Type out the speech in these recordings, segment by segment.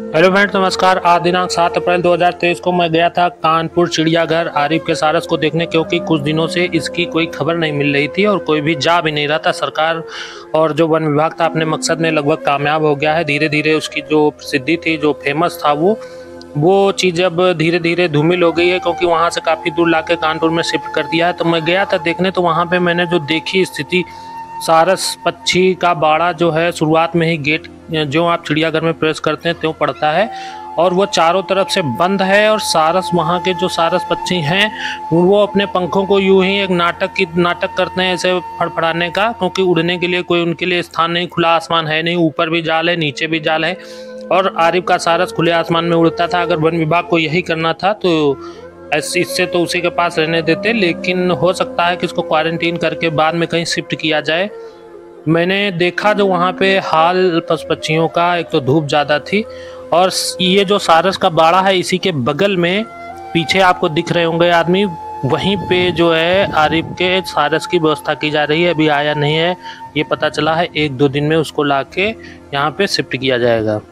Hello friends, नमस्कार। आज दिनांक 7 अप्रैल 2023 को मैं गया था कानपुर चिड़ियाघर आरिफ के सारस को देखने, क्योंकि कुछ दिनों से इसकी कोई खबर नहीं मिल रही थी और कोई भी जा भी नहीं रहा था। सरकार और जो वन विभाग था अपने मकसद में लगभग कामयाब हो गया है। धीरे धीरे उसकी जो प्रसिद्धि थी, जो फेमस था, वो चीज़ अब धीरे धीरे धूमिल हो गई है, क्योंकि वहाँ से काफ़ी दूर लाके कानपुर में शिफ्ट कर दिया है। तो मैं गया था देखने, तो वहाँ पे मैंने जो देखी स्थिति, सारस पक्षी का बाड़ा जो है, शुरुआत में ही गेट जो आप चिड़ियाघर में प्रवेश करते हैं त्यों पड़ता है और वो चारों तरफ से बंद है। और सारस, वहाँ के जो सारस पक्षी हैं, वो अपने पंखों को यूं ही एक नाटक करते हैं ऐसे फड़फड़ाने का, क्योंकि उड़ने के लिए कोई उनके लिए स्थान नहीं, खुला आसमान है नहीं, ऊपर भी जाल है नीचे भी जाल है। और आरिफ का सारस खुले आसमान में उड़ता था। अगर वन विभाग को यही करना था तो ऐसे इससे तो उसी के पास रहने देते, लेकिन हो सकता है कि इसको क्वारंटीन करके बाद में कहीं शिफ्ट किया जाए। मैंने देखा जो वहाँ पे हाल पशु पक्षियों का, एक तो धूप ज़्यादा थी, और ये जो सारस का बाड़ा है इसी के बगल में, पीछे आपको दिख रहे होंगे आदमी, वहीं पे जो है आरिफ के सारस की व्यवस्था की जा रही है। अभी आया नहीं है, ये पता चला है। 1-2 दिन में उसको लाके यहाँ पे शिफ्ट किया जाएगा।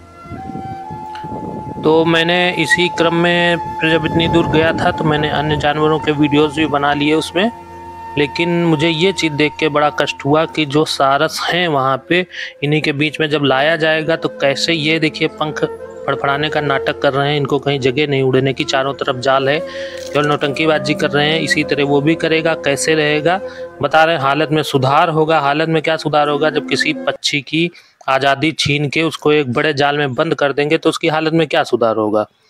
तो मैंने इसी क्रम में जब इतनी दूर गया था तो मैंने अन्य जानवरों के वीडियोस भी बना लिए उसमें, लेकिन मुझे ये चीज़ देख के बड़ा कष्ट हुआ कि जो सारस हैं वहाँ पे, इन्हीं के बीच में जब लाया जाएगा तो कैसे, ये देखिए पंख फड़फड़ाने का नाटक कर रहे हैं। इनको कहीं जगह नहीं उड़ने की, चारों तरफ जाल है, केवल नौटंकीबाजी कर रहे हैं। इसी तरह वो भी करेगा, कैसे रहेगा बता रहे हैं। हालत में सुधार होगा। हालत में क्या सुधार होगा? जब किसी पक्षी की आज़ादी छीन के उसको एक बड़े जाल में बंद कर देंगे तो उसकी हालत में क्या सुधार होगा।